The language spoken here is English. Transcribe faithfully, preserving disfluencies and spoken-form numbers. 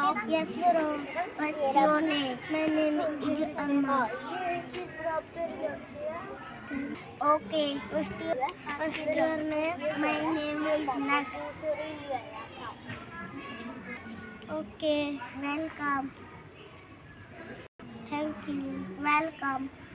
Yes, bro. What's your name? My name is Alma. Okay. What's your, what's your name? My name is Nax. Okay. Welcome. Thank you. Welcome.